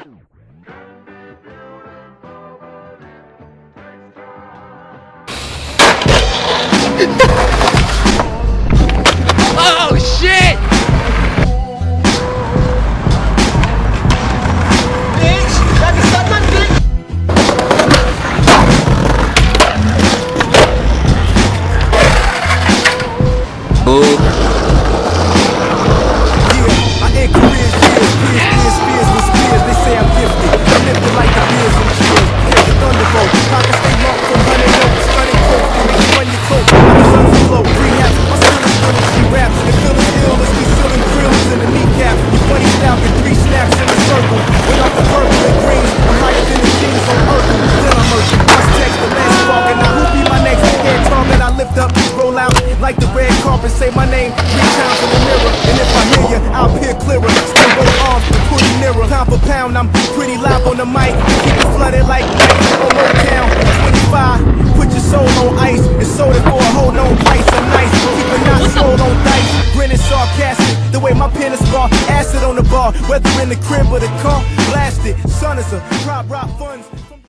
Oh shit! Bitch, lagi sangat bitch. Like the red carpet, say my name 3 times in the mirror. And if I hear you, I'll peer clearer. Still both arms, pretty nearer. Pound for pound, I'm pretty live on the mic. Keep it flooded like night on Motown. 25, put your soul on ice and sold it for a whole known price. I'm nice, keep it not sold on dice. Grinning sarcastic, the way my pen is scar. Acid on the bar, whether in the crib or the car. Blasted, son is a prop rock funds.